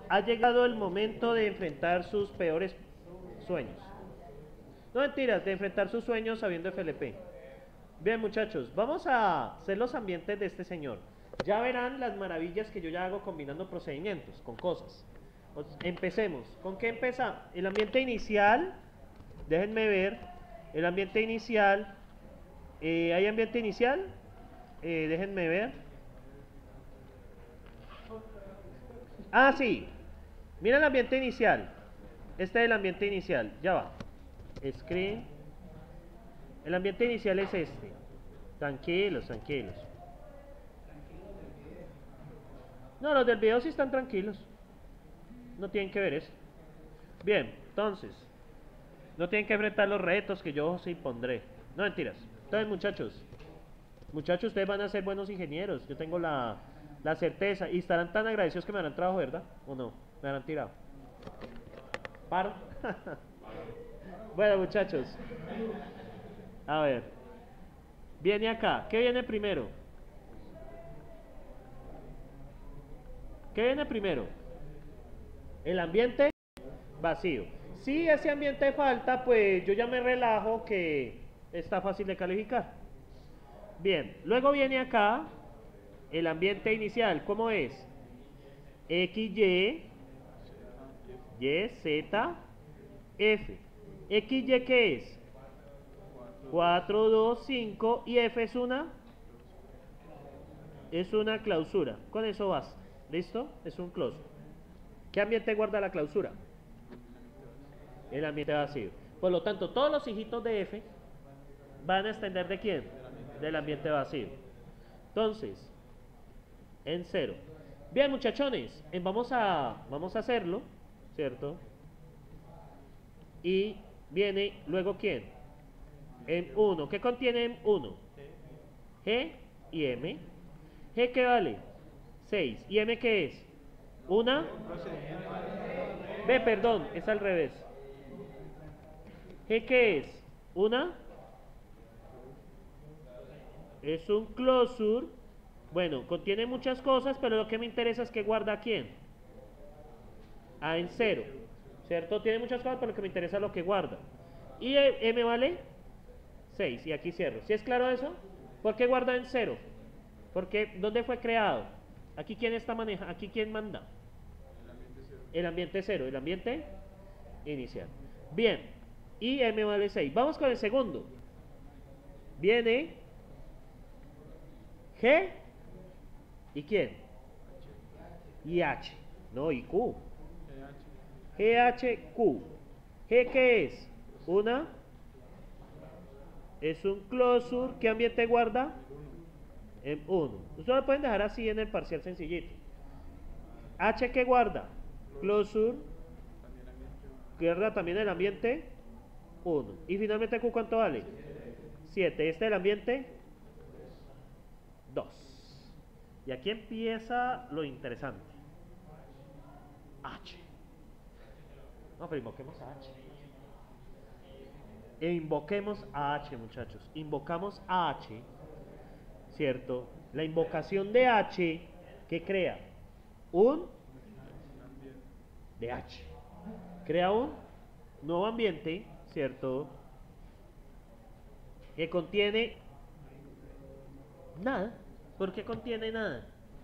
ha llegado el momento de enfrentar sus peores sueños. No mentiras, de enfrentar sus sueños sabiendo FLP. Bien, muchachos, vamos a hacer los ambientes de este señor. Ya verán las maravillas que yo ya hago combinando procedimientos con cosas. Empecemos. ¿Con qué empezamos? El ambiente inicial, déjenme ver. El ambiente inicial, ¿hay ambiente inicial? Déjenme ver. Ah, sí. Mira el ambiente inicial. Este es el ambiente inicial. Ya va. Screen. El ambiente inicial es este. Tranquilos, tranquilos. No, los del video sí están tranquilos. No tienen que ver eso. Bien, entonces. No tienen que enfrentar los retos que yo os impondré. No mentiras. Entonces, muchachos, ustedes van a ser buenos ingenieros. Yo tengo la certeza. Y estarán tan agradecidos que me harán trabajo, ¿verdad? ¿O no? Me harán tirado. ¿Paro? Bueno, muchachos. A ver. Viene acá. ¿Qué viene primero? ¿Qué viene primero? El ambiente vacío. Si ese ambiente falta, pues yo ya me relajo que está fácil de calificar. Bien, luego viene acá el ambiente inicial. ¿Cómo es? X, Y, Z, F. X, Y, ¿qué es? 4, 2, 5 y F es una clausura. Con eso vas. ¿Listo? Es un close. ¿Qué ambiente guarda la clausura? El ambiente vacío. Por lo tanto, todos los hijitos de F van a extender ¿de quién? Del ambiente vacío. Entonces, en 0. Bien, muchachones, vamos a hacerlo, ¿cierto? Y viene luego ¿quién? En 1. ¿Qué contiene en 1? G y M. G, ¿qué vale? 6. ¿Y M qué es? ¿Una? B, perdón, es al revés. G, ¿qué es? ¿Una? Es un closure. Bueno, contiene muchas cosas, pero lo que me interesa es que guarda a quién. A en 0. ¿Cierto? Tiene muchas cosas, pero lo que me interesa es lo que guarda. Y M vale 6. Y aquí cierro. ¿Sí es claro eso? ¿Por qué guarda en 0? Porque ¿dónde fue creado? Aquí quién está manejando, aquí quién manda. El ambiente 0, el ambiente inicial. Bien. Y M vale 6. Vamos con el segundo. Viene G. ¿Y quién? Y H. No, y Q. GHQ. ¿G qué es? Una. Es un closure. ¿Qué ambiente guarda? En 1. Ustedes lo pueden dejar así en el parcial sencillito. H ¿qué guarda? Closure. Guarda también el ambiente 1. Y finalmente Q ¿cuánto vale? 7. Este es el ambiente 2. Y aquí empieza lo interesante. H. No, pero invoquemos a H. Invoquemos a H, muchachos. Invocamos a H, ¿cierto? La invocación de H, ¿qué crea? Un de H. Crea un nuevo ambiente, ¿cierto? Que contiene nada. ¿Por qué contiene nada?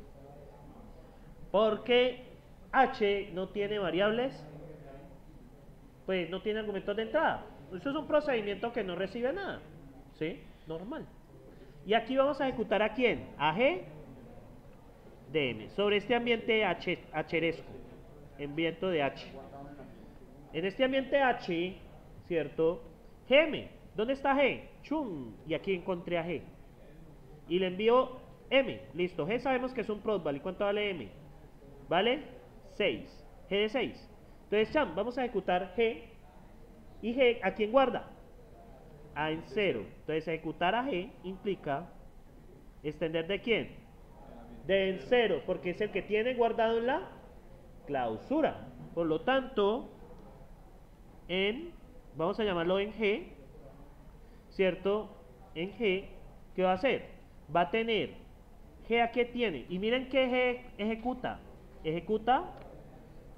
Porque H no tiene variables, pues no tiene argumentos de entrada. Eso es un procedimiento que no recibe nada, ¿sí? Normal. Y aquí vamos a ejecutar ¿a quién? A G de M. Sobre este ambiente H-eresco, ambiente de H. En este ambiente H, ¿cierto? GM. ¿Dónde está G? Chum. Y aquí encontré a G. Y le envío M. Listo. G sabemos que es un prodval. ¿Y cuánto vale M? ¿Vale? 6. G de 6. Entonces, cham, vamos a ejecutar G. ¿Y G a quién guarda? A en 0. Entonces, ejecutar a G implica extender ¿de quién? De en 0, porque es el que tiene guardado en la clausura. Por lo tanto, vamos a llamarlo en G, ¿cierto? En G, ¿qué va a hacer? Va a tener, ¿G a qué tiene? Y miren qué G ejecuta. Ejecuta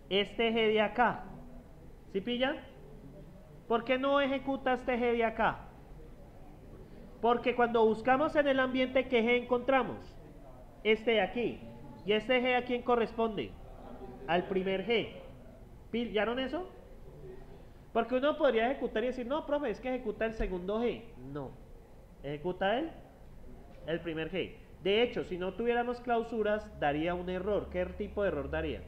este G de acá. ¿Sí pillan? ¿Por qué no ejecuta este G de acá? Porque cuando buscamos en el ambiente, ¿qué G encontramos? Este de aquí. ¿Y este G a quién corresponde? Al primer G. ¿Pillaron eso? Porque uno podría ejecutar y decir, no, profe, es que ejecuta el segundo G. No. Ejecuta el primer G. De hecho, si no tuviéramos clausuras, daría un error. ¿Qué tipo de error daría?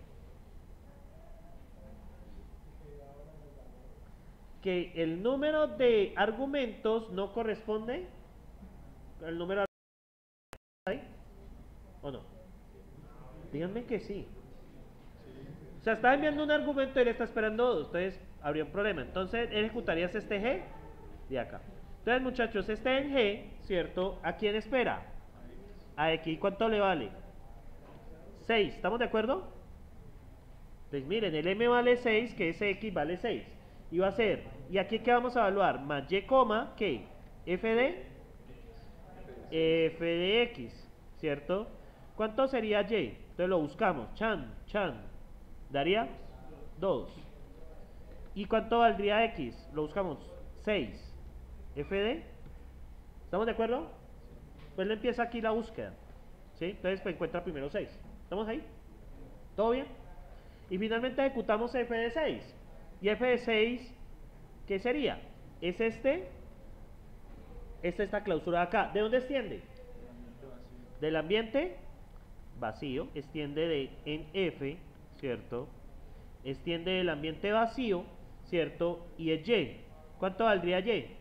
Que el número de argumentos no corresponde al número de argumentos. ¿O no? Díganme que sí. O sea, está enviando un argumento y él está esperando dos. Entonces, habría un problema. Entonces, ejecutarías este G de acá. Entonces, muchachos, este en G, ¿cierto? ¿A quién espera? A X. ¿Cuánto le vale? 6. ¿Estamos de acuerdo? Pues miren, el M vale 6, que ese X vale 6. Y va a ser, ¿y aquí qué vamos a evaluar? Más Y, ¿qué? F de X, ¿cierto? ¿Cuánto sería Y? Entonces lo buscamos. Chan. Daría 2. ¿Y cuánto valdría X? Lo buscamos. 6. F ¿estamos de acuerdo? Pues le empieza aquí la búsqueda. ¿Sí? Entonces pues, encuentra primero 6. ¿Estamos ahí? ¿Todo bien? Y finalmente ejecutamos F de 6. ¿Y F de 6 qué sería? Es esta clausura de acá. ¿De dónde extiende? Del ambiente vacío. Extiende en F, ¿cierto? Extiende del ambiente vacío, ¿cierto? Y es Y. ¿Cuánto valdría Y?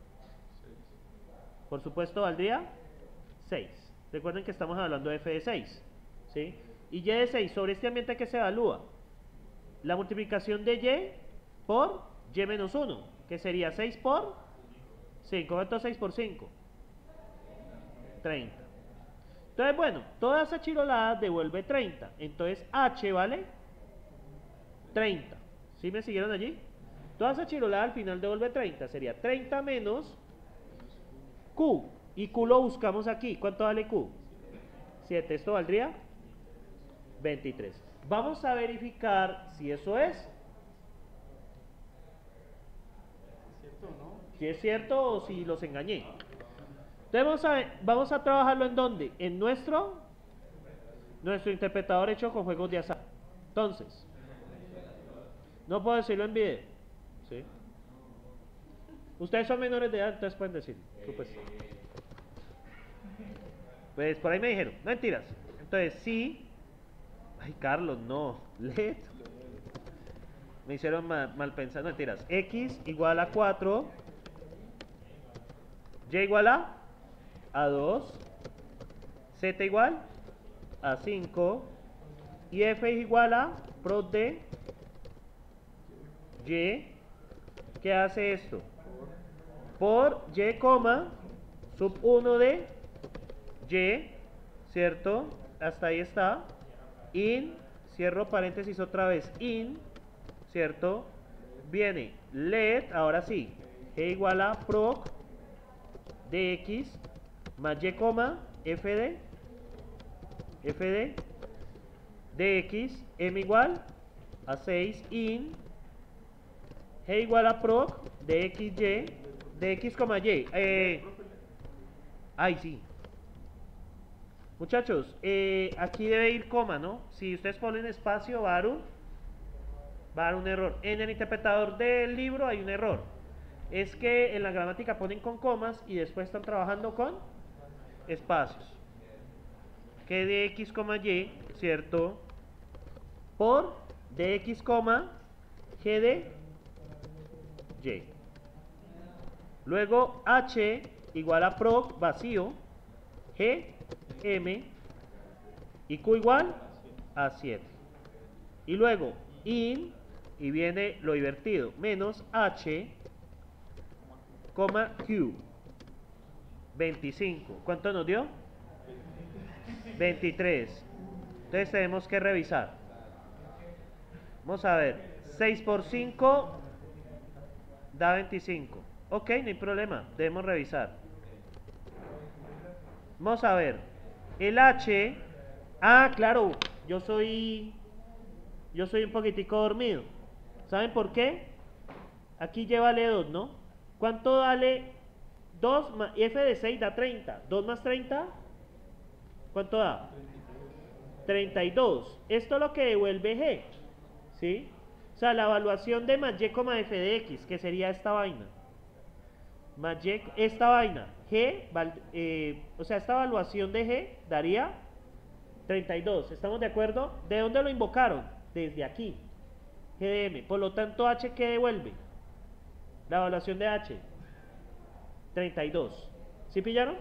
Por supuesto valdría 6. Recuerden que estamos hablando de F de 6, ¿sí? Y Y de 6, sobre este ambiente que se evalúa, la multiplicación de Y por Y menos 1, que sería 6 por 5. ¿Cuánto es 6 por 5? 30. Entonces, bueno, toda esa chirolada devuelve 30. Entonces, H vale 30. ¿Sí me siguieron allí? Toda esa chirolada al final devuelve 30. Sería 30 menos Q. Y Q lo buscamos aquí. ¿Cuánto vale Q? 7. Esto valdría 23. Vamos a verificar si eso es. ¿Cierto o no? Si es cierto o si los engañé. Entonces vamos a trabajarlo en dónde? En nuestro interpretador hecho con juegos de azar. Entonces, no puedo decirlo en video. ¿Sí? Ustedes son menores de edad, entonces pueden decir. Pues por ahí me dijeron, no mentiras. Entonces sí. Ay, Carlos, no. LED. Me hicieron mal pensar, no mentiras. X igual a 4. Y igual a 2. Z igual a 5. Y F es igual a prod de Y. ¿Qué hace esto? Por Y, sub 1 de Y, ¿cierto? Hasta ahí está. In, cierro paréntesis otra vez, in, ¿cierto? Viene let, ahora sí, G igual a proc de X más Y, F de X, M igual a 6, in, G igual a proc de XY, de X, Y. Ay, sí. Muchachos, aquí debe ir coma, ¿no? Si ustedes ponen espacio, va a dar un error. En el interpretador del libro hay un error. Es que en la gramática ponen con comas y después están trabajando con espacios. Que de X, Y, ¿cierto? Por de X, G de Y. Luego H igual a proc vacío, G, M y Q igual a 7. Y luego in, y viene lo divertido, menos H, Q. 25. ¿Cuánto nos dio? 23. Entonces tenemos que revisar. Vamos a ver. 6 por 5 da 25. Ok, no hay problema. Debemos revisar. Vamos a ver. El H. Ah, claro. Yo soy Yo soy un poquitico dormido. ¿Saben por qué? Aquí llévale 2, ¿no? ¿Cuánto vale 2 más f de 6 da 30? 2 más 30, ¿cuánto da? 32. Esto es lo que devuelve g, ¿sí? O sea, la evaluación de más y, f de x, que sería esta vaina. Más y, esta vaina. O sea, esta evaluación de g daría 32. ¿Estamos de acuerdo? ¿De dónde lo invocaron? Desde aquí. G de m. Por lo tanto, h, ¿qué devuelve? La evaluación de h. 32. ¿Sí pillaron?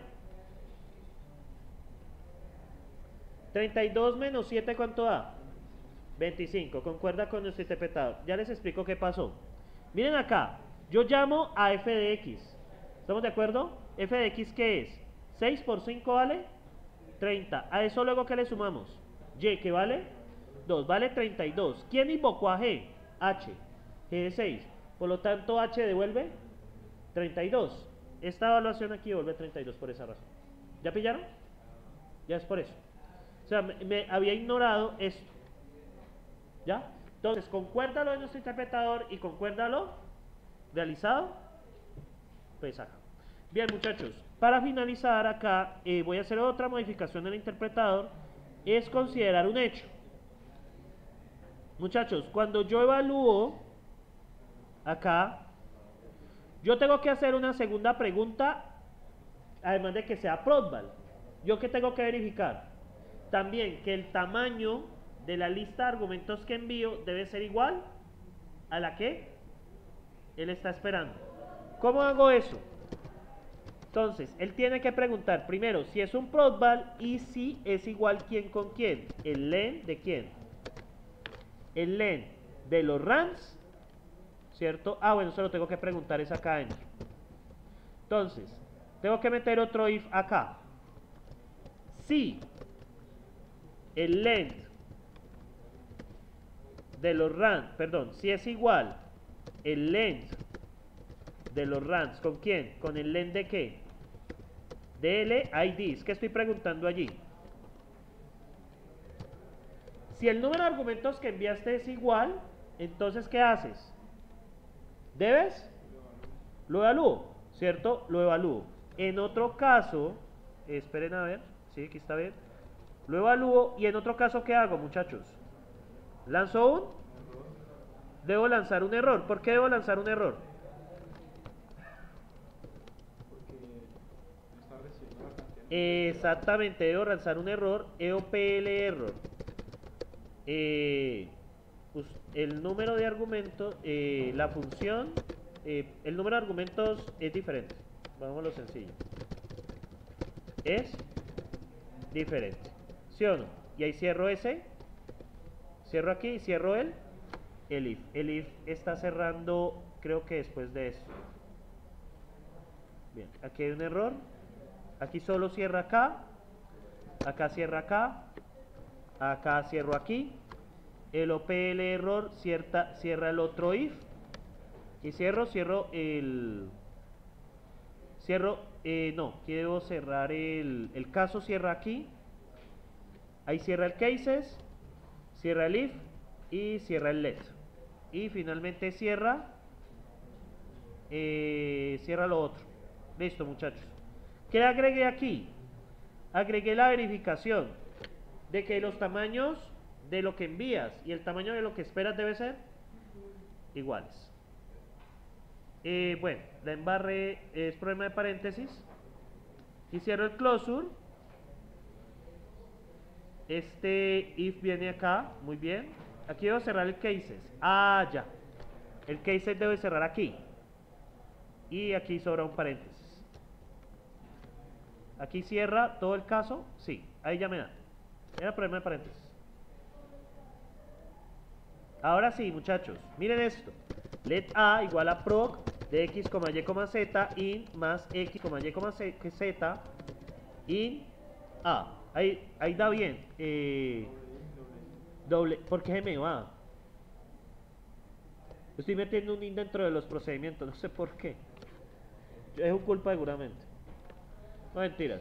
32 menos 7, ¿cuánto da? 25. Concuerda con nuestro interpretador. Ya les explico qué pasó. Miren acá. Yo llamo a f de x. ¿Estamos de acuerdo? F de x, ¿qué es? 6 por 5 vale 30. A eso luego, ¿qué le sumamos? Y, ¿qué vale? 2. Vale 32. ¿Quién invocó a g? H. G de 6. Por lo tanto, h devuelve 32. Esta evaluación aquí devuelve 32 por esa razón. ¿Ya pillaron? Ya es por eso. O sea, me había ignorado esto. ¿Ya? Entonces, concuérdalo en nuestro interpretador y concuérdalo realizado. Pues acá. Bien, muchachos. Para finalizar acá, voy a hacer otra modificación del interpretador. Es considerar un hecho. Muchachos, cuando yo evalúo acá, yo tengo que hacer una segunda pregunta, además de que sea Prodval. ¿Yo qué tengo que verificar? También que el tamaño de la lista de argumentos que envío debe ser igual a la que él está esperando. ¿Cómo hago eso? Entonces, él tiene que preguntar primero si es un Prodval y si es igual quién con quién. ¿El len de quién? El len de los RANs, ¿cierto? Ah, bueno, eso lo tengo que preguntar es acá adentro. Entonces, tengo que meter otro if acá. Si el length de los RANs, perdón, si es igual el length de los RANs, ¿con quién? ¿Con el length de qué? De LIDs. ¿Qué estoy preguntando allí? Si el número de argumentos que enviaste es igual, entonces ¿qué haces? ¿Debes? Lo evalúo, ¿cierto? Lo evalúo. En otro caso, esperen a ver, sí, aquí está bien. Lo evalúo y en otro caso, ¿qué hago, muchachos? ¿Lanzo un? Debo lanzar un error. ¿Por qué debo lanzar un error? Exactamente, debo lanzar un error, EOPL error. El número de argumentos, la función, el número de argumentos es diferente. Vamos a lo sencillo. Es diferente. ¿Sí o no? Y ahí cierro ese. Cierro aquí y cierro el if. El if está cerrando, creo que después de esto. Bien, aquí hay un error. Aquí solo cierra acá. Acá cierra acá. Acá cierro aquí. El OPL error cierra el otro if. Y cierro el... no, quiero cerrar el caso, cierra aquí. Ahí cierra el cases, cierra el if y cierra el let. Y finalmente cierra lo otro. Listo, muchachos. ¿Qué agregué aquí? Agregué la verificación de que los tamaños de lo que envías y el tamaño de lo que esperas debe ser iguales. Bueno, la embarré, es problema de paréntesis. Y cierro el closure. Este if viene acá, muy bien. Aquí debo cerrar el cases. Ah, ya. El cases debe cerrar aquí. Y aquí sobra un paréntesis. Aquí cierra todo el caso. Sí, ahí ya me da. Era problema de paréntesis. Ahora sí, muchachos, miren esto. Let a igual a proc de x, y, z in más x, y, z in a. Ahí da bien. Doble. ¿Por qué se me va? Estoy metiendo un in dentro de los procedimientos. No sé por qué. Es un culpa seguramente. No mentiras.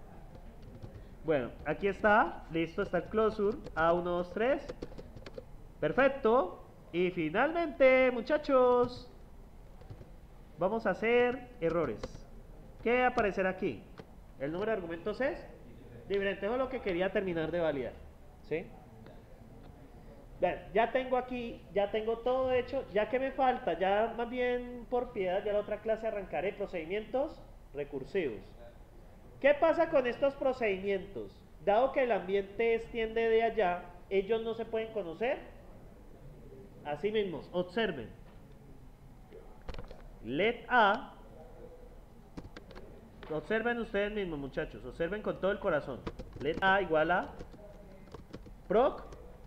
Bueno, aquí está. Listo, está el closure. A1, 2, 3. Perfecto. Y finalmente, muchachos, vamos a hacer errores. ¿Qué aparecerá aquí? El número de argumentos es diferente. Eso es lo que quería terminar de validar. ¿Sí? Bien, ya tengo aquí, ya tengo todo hecho. Ya que me falta, ya más bien por piedad, ya la otra clase arrancaré procedimientos recursivos. ¿Qué pasa con estos procedimientos? Dado que el ambiente extiende de allá, ellos no se pueden conocer a sí mismos. Observen. Let A. Observen ustedes mismos, muchachos. Observen con todo el corazón. Let A igual a proc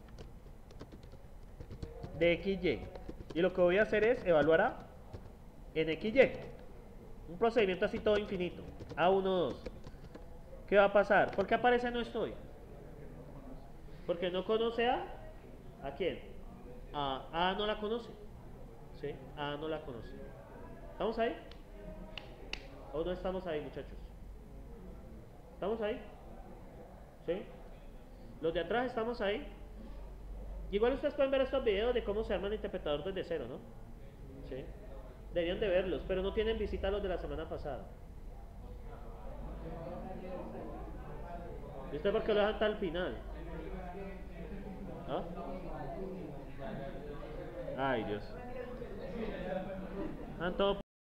de XY. Y lo que voy a hacer es evaluar a en XY. Un procedimiento así todo infinito. A1, 2. ¿Qué va a pasar? ¿Por qué aparece no estoy? Porque no conoce ¿a quién? A no la conoce. ¿Sí? A no la conoce. ¿Estamos ahí? ¿O no estamos ahí, muchachos? ¿Estamos ahí? ¿Sí? Los de atrás estamos ahí. Igual ustedes pueden ver estos videos de cómo se arma el interpretador desde cero, ¿no? ¿Sí? Deberían de verlos, pero no tienen visita los de la semana pasada. ¿Y usted por qué lo dejan hasta el final? ¿Ah? Ay, Dios. Ah, todo